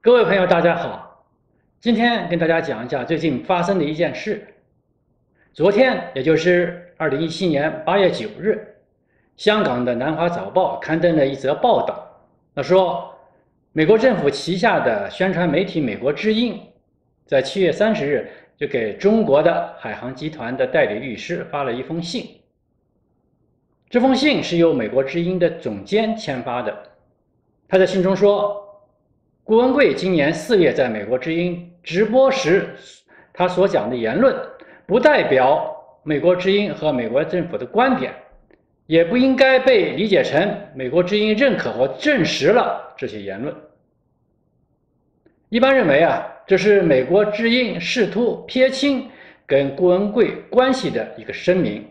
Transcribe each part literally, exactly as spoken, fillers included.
各位朋友，大家好！今天跟大家讲一下最近发生的一件事。昨天，也就是二零一七年八月九日，香港的《南华早报》刊登了一则报道，他说，美国政府旗下的宣传媒体《美国之音》在七月三十日就给中国的海航集团的代理律师发了一封信。这封信是由《美国之音》的总监签发的。他在信中说，顾文贵今年四月在美国之音直播时，他所讲的言论不代表美国之音和美国政府的观点，也不应该被理解成美国之音认可或证实了这些言论。一般认为啊，这是美国之音试图撇清跟顾文贵关系的一个声明。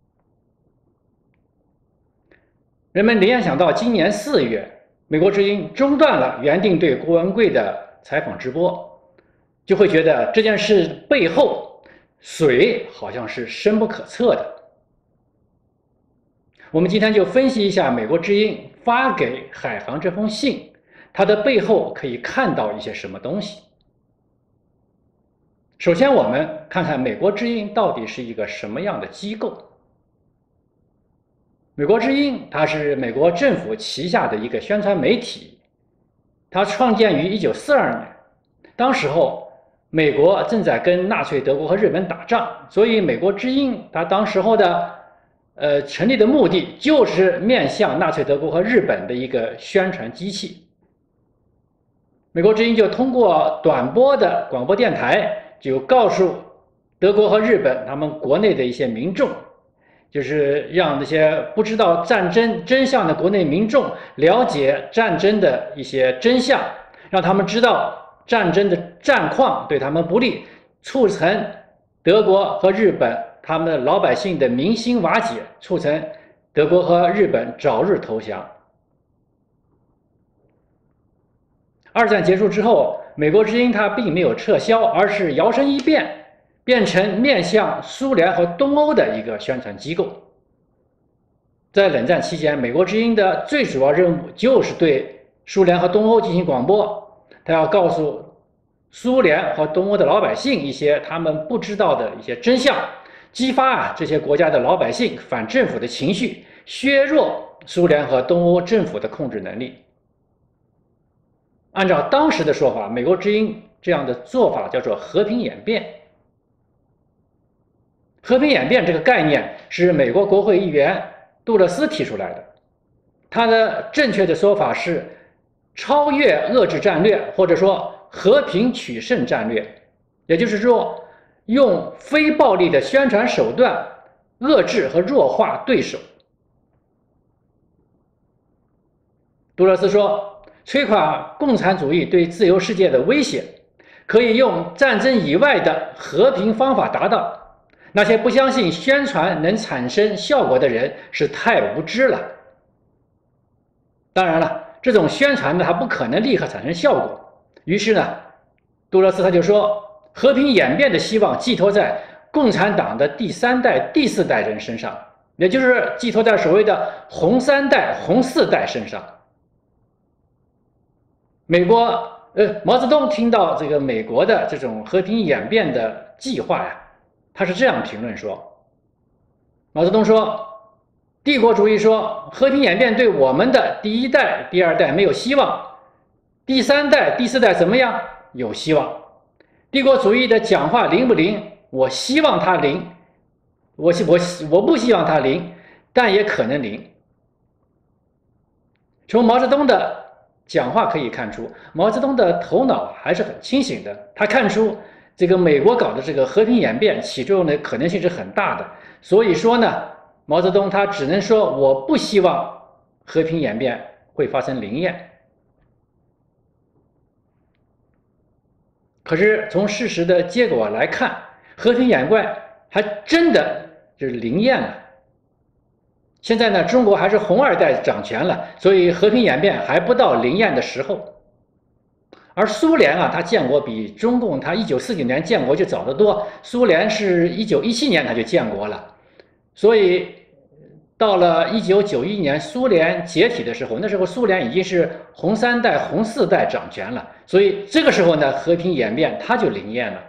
人们联想到今年四月。美国之音中断了原定对顾文贵的采访直播，就会觉得这件事背后水好像是深不可测的。我们今天就分析一下美国之音发给海航这封信，它的背后可以看到一些什么东西。首先，我们看看美国之音到底是一个什么样的机构。美国之音，它是美国政府旗下的一个宣传媒体，它创建于一九四二年，当时候美国正在跟纳粹德国和日本打仗，所以美国之音它当时候的呃成立的目的就是面向纳粹德国和日本的一个宣传机器。美国之音就通过短波的广播电台，就告诉德国和日本他们国内的一些民众。就是让那些不知道战争真相的国内民众了解战争的一些真相，让他们知道战争的战况对他们不利，促成德国和日本他们的老百姓的民心瓦解，促成德国和日本早日投降。二战结束之后，美国之音它并没有撤销，而是摇身一变。变成面向苏联和东欧的一个宣传机构。在冷战期间，美国之音的最主要任务就是对苏联和东欧进行广播，他要告诉苏联和东欧的老百姓一些他们不知道的一些真相，激发啊这些国家的老百姓反政府的情绪，削弱苏联和东欧政府的控制能力。按照当时的说法，美国之音这样的做法叫做和平演变。和平演变这个概念是美国国会议员杜勒斯提出来的，他的正确的说法是超越遏制战略，或者说和平取胜战略，也就是说用非暴力的宣传手段遏制和弱化对手。杜勒斯说，摧垮共产主义对自由世界的威胁可以用战争以外的和平方法达到。那些不相信宣传能产生效果的人是太无知了。当然了，这种宣传呢，它不可能立刻产生效果。于是呢，杜勒斯他就说，和平演变的希望寄托在共产党的第三代、第四代人身上，也就是寄托在所谓的红三代、红四代身上。美国，呃，毛泽东听到这个美国的这种和平演变的计划呀。他是这样评论说：毛泽东说，帝国主义说和平演变对我们的第一代、第二代没有希望，第三代、第四代怎么样？有希望。帝国主义的讲话灵不灵？我希望它灵，我我我不希望它灵，但也可能灵。从毛泽东的讲话可以看出，毛泽东的头脑还是很清醒的，他看出。这个美国搞的这个和平演变起作用的可能性是很大的，所以说呢，毛泽东他只能说我不希望和平演变会发生灵验。可是从事实的结果来看，和平演变还真的就是灵验了。现在呢，中国还是红二代掌权了，所以和平演变还不到灵验的时候。而苏联啊，它建国比中共它一九四九年建国就早得多。苏联是一九一七年它就建国了，所以到了一九九一年苏联解体的时候，那时候苏联已经是红三代、红四代掌权了，所以这个时候呢，和平演变它就灵验了。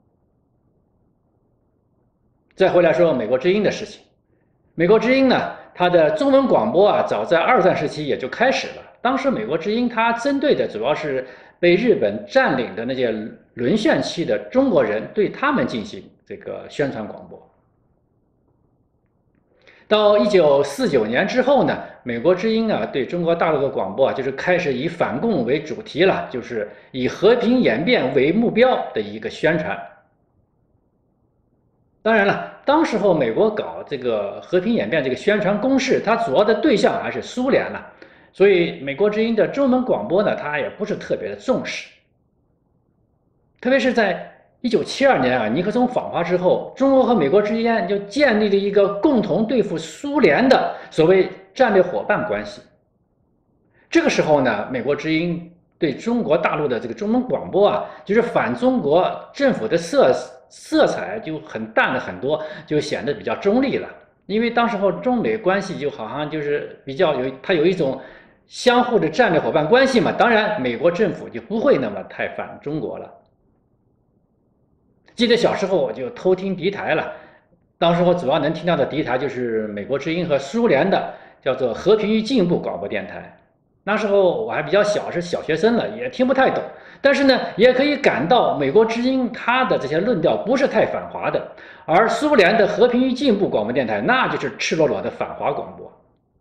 再回来说美国之音的事情，美国之音呢，它的中文广播啊，早在二战时期也就开始了。当时美国之音它针对的主要是被日本占领的那些沦陷期的中国人，对他们进行这个宣传广播。到一九四九年之后呢，美国之音啊对中国大陆的广播啊，就是开始以反共为主题了，就是以和平演变为目标的一个宣传。当然了，当时候美国搞这个和平演变这个宣传攻势，它主要的对象还是苏联了，所以美国之音的中文广播呢，它也不是特别的重视。特别是在一九七二年啊，尼克松访华之后，中国和美国之间就建立了一个共同对付苏联的所谓战略伙伴关系。这个时候呢，美国之音对中国大陆的这个中文广播啊，就是反中国政府的色色彩就很淡了很多，就显得比较中立了。因为当时候中美关系就好像就是比较有，它有一种相互的战略伙伴关系嘛。当然，美国政府就不会那么太反中国了。记得小时候我就偷听敌台了，当时我主要能听到的敌台就是美国之音和苏联的叫做和平与进步广播电台。那时候我还比较小，是小学生了，也听不太懂，但是呢，也可以感到美国之音它的这些论调不是太反华的，而苏联的和平与进步广播电台那就是赤裸裸的反华广播。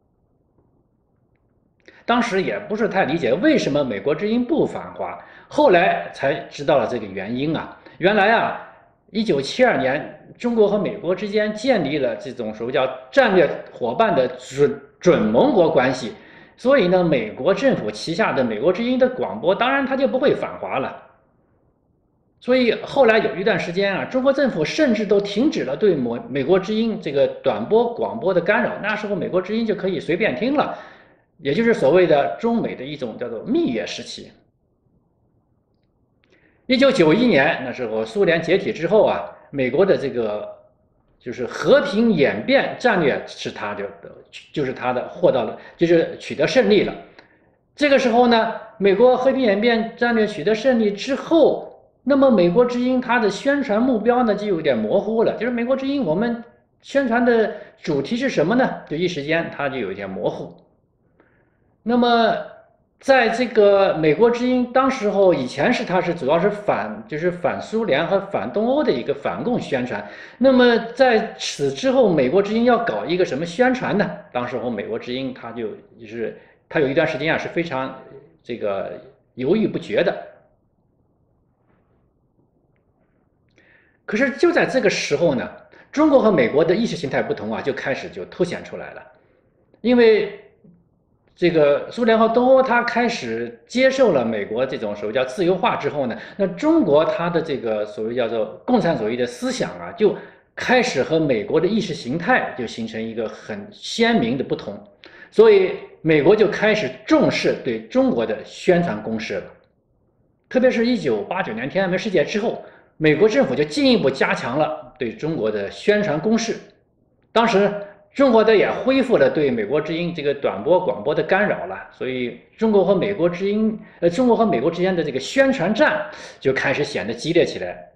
当时也不是太理解为什么美国之音不反华，后来才知道了这个原因啊。原来啊，一九七二年，中国和美国之间建立了这种所谓叫战略伙伴的准准盟国关系，所以呢，美国政府旗下的美国之音的广播，当然它就不会反华了。所以后来有一段时间啊，中国政府甚至都停止了对美美国之音这个短波广播的干扰，那时候美国之音就可以随便听了，也就是所谓的中美的一种叫做蜜月时期。一九九一年那时候苏联解体之后啊，美国的这个就是和平演变战略是他的，就是他的获到了，就是取得胜利了。这个时候呢，美国和平演变战略取得胜利之后，那么美国之音它的宣传目标呢就有点模糊了，就是美国之音我们宣传的主题是什么呢？就一时间它就有点模糊。那么在这个美国之音当时候以前是它是主要是反就是反苏联和反东欧的一个反共宣传，那么在此之后美国之音要搞一个什么宣传呢？当时候美国之音它就就是它有一段时间啊是非常这个犹豫不决的。可是就在这个时候呢，中国和美国的意识形态不同啊就开始就凸显出来了，因为这个苏联和东欧，它开始接受了美国这种所谓叫自由化之后呢，那中国它的这个所谓叫做共产主义的思想啊，就开始和美国的意识形态就形成一个很鲜明的不同，所以美国就开始重视对中国的宣传攻势了。特别是一九八九年天安门事件之后，美国政府就进一步加强了对中国的宣传攻势。当时中国的也恢复了对美国之音这个短波广播的干扰了，所以中国和美国之音，呃，中国和美国之间的这个宣传战就开始显得激烈起来。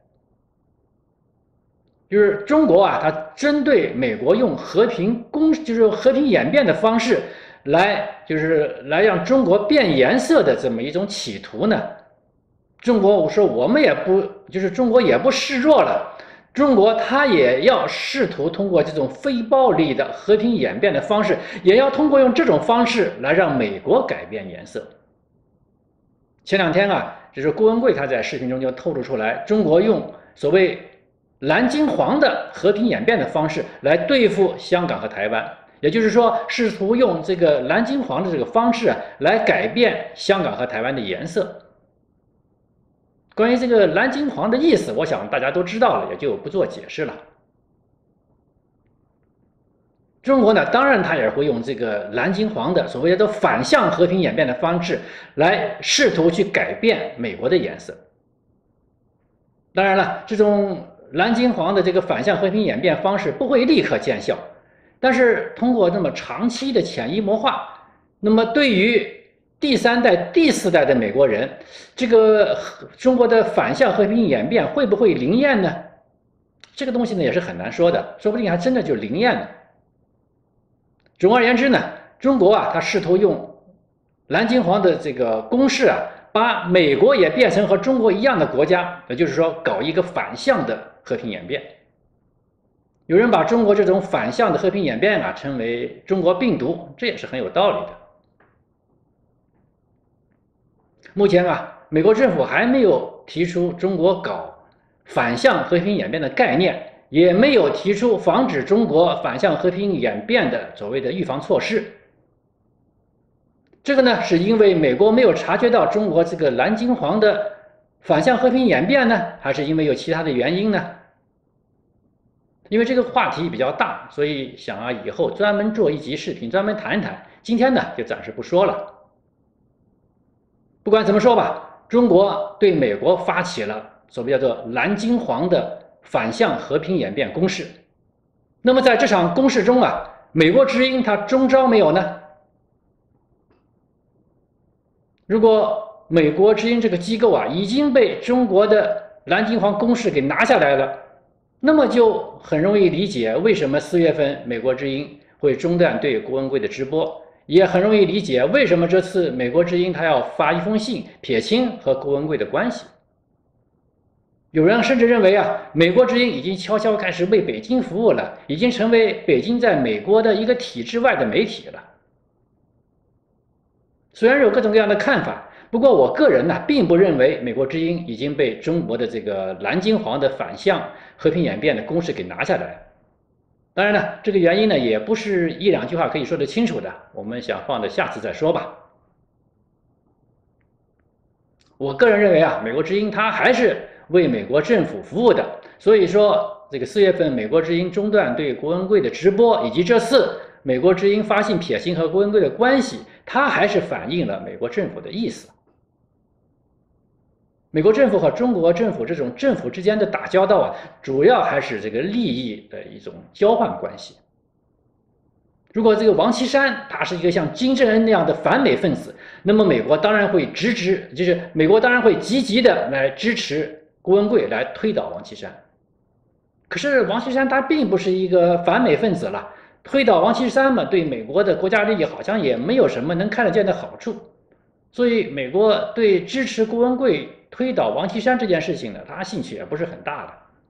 就是中国啊，它针对美国用和平攻，就是和平演变的方式来，就是来让中国变颜色的这么一种企图呢，中国我说我们也不，就是中国也不示弱了。中国它也要试图通过这种非暴力的和平演变的方式，也要通过用这种方式来让美国改变颜色。前两天啊，就是郭文贵他在视频中就透露出来，中国用所谓蓝金黄的和平演变的方式来对付香港和台湾，也就是说，试图用这个蓝金黄的这个方式啊，来改变香港和台湾的颜色。关于这个蓝金黄的意思，我想大家都知道了，也就不做解释了。中国呢，当然它也会用这个蓝金黄的所谓的反向和平演变的方式来试图去改变美国的颜色。当然了，这种蓝金黄的这个反向和平演变方式不会立刻见效， 但是通过这么长期的潜移默化，那么对于第三代、第四代的美国人，这个中国的反向和平演变会不会灵验呢？这个东西呢也是很难说的，说不定还真的就灵验了。总而言之呢，中国啊，它试图用蓝金黄的这个攻势啊，把美国也变成和中国一样的国家，也就是说，搞一个反向的和平演变。有人把中国这种反向的和平演变啊称为“中国病毒”，这也是很有道理的。目前啊，美国政府还没有提出中国搞反向和平演变的概念，也没有提出防止中国反向和平演变的所谓的预防措施。这个呢，是因为美国没有察觉到中国这个蓝金黄的反向和平演变呢，还是因为有其他的原因呢？因为这个话题比较大，所以想啊以后专门做一集视频专门谈一谈。今天呢就暂时不说了。不管怎么说吧，中国对美国发起了所谓叫做蓝金黄的反向和平演变攻势。那么在这场攻势中啊，美国之音它中招没有呢？如果美国之音这个机构啊已经被中国的蓝金黄攻势给拿下来了，那么就很容易理解为什么四月份美国之音会中断对郭文贵的直播，也很容易理解为什么这次美国之音他要发一封信撇清和郭文贵的关系。有人甚至认为啊，美国之音已经悄悄开始为北京服务了，已经成为北京在美国的一个体制外的媒体了。虽然有各种各样的看法，不过我个人呢，并不认为美国之音已经被中国的这个蓝金黄的反向和平演变的攻势给拿下来。当然呢，这个原因呢，也不是一两句话可以说得清楚的，我们想放到下次再说吧。我个人认为啊，美国之音它还是为美国政府服务的，所以说这个四月份美国之音中断对郭文贵的直播，以及这次美国之音发信撇清和郭文贵的关系，它还是反映了美国政府的意思。美国政府和中国政府这种政府之间的打交道啊，主要还是这个利益的一种交换关系。如果这个王岐山他是一个像金正恩那样的反美分子，那么美国当然会支持，就是美国当然会积极的来支持郭文贵来推倒王岐山。可是王岐山他并不是一个反美分子了，推倒王岐山嘛，对美国的国家利益好像也没有什么能看得见的好处。所以美国对支持郭文贵推倒王岐山这件事情呢，他兴趣也不是很大的。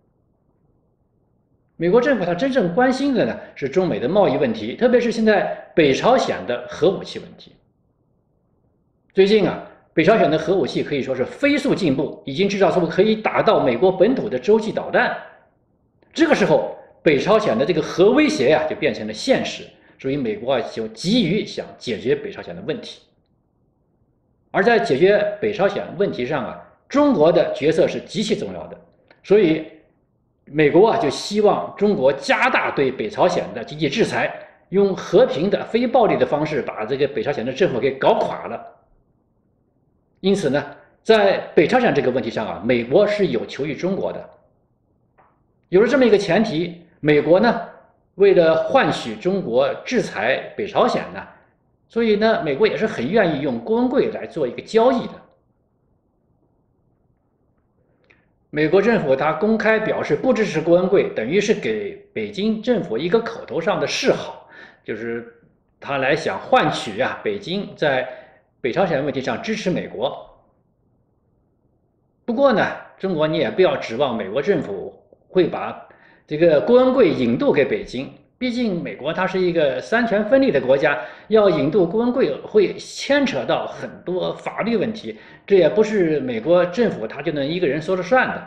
美国政府他真正关心的呢是中美的贸易问题，特别是现在北朝鲜的核武器问题。最近啊，北朝鲜的核武器可以说是飞速进步，已经制造出可以打到美国本土的洲际导弹。这个时候，北朝鲜的这个核威胁呀、啊、就变成了现实，所以美国啊就急于想解决北朝鲜的问题。而在解决北朝鲜问题上啊，中国的角色是极其重要的，所以美国啊就希望中国加大对北朝鲜的经济制裁，用和平的非暴力的方式把这个北朝鲜的政府给搞垮了。因此呢，在北朝鲜这个问题上啊，美国是有求于中国的。有了这么一个前提，美国呢为了换取中国制裁北朝鲜呢，所以呢，美国也是很愿意用郭文贵来做一个交易的。美国政府他公开表示不支持郭文贵，等于是给北京政府一个口头上的示好，就是他来想换取啊北京在北朝鲜问题上支持美国。不过呢，中国你也不要指望美国政府会把这个郭文贵引渡给北京。毕竟美国它是一个三权分立的国家，要引渡郭文贵会牵扯到很多法律问题，这也不是美国政府他就能一个人说了算的。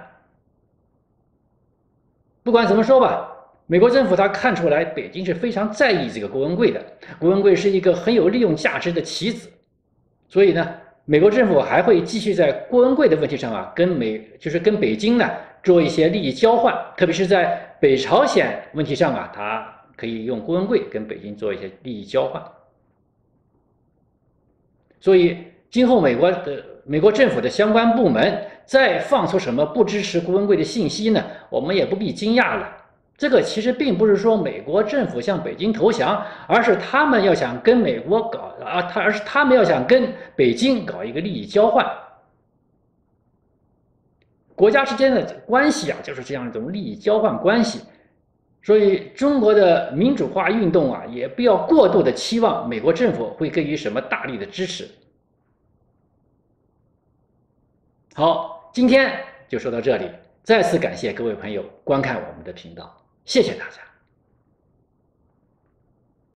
不管怎么说吧，美国政府他看出来北京是非常在意这个郭文贵的，郭文贵是一个很有利用价值的棋子，所以呢，美国政府还会继续在郭文贵的问题上啊，跟美就是跟北京呢做一些利益交换，特别是在北朝鲜问题上啊，他可以用郭文贵跟北京做一些利益交换。所以今后美国的美国政府的相关部门再放出什么不支持郭文贵的信息呢，我们也不必惊讶了。 这个其实并不是说美国政府向北京投降，而是他们要想跟美国搞啊，他而是他们要想跟北京搞一个利益交换。国家之间的关系啊，就是这样一种利益交换关系。所以，中国的民主化运动啊，也不要过度的期望美国政府会给予什么大力的支持。好，今天就说到这里，再次感谢各位朋友观看我们的频道，谢谢大家。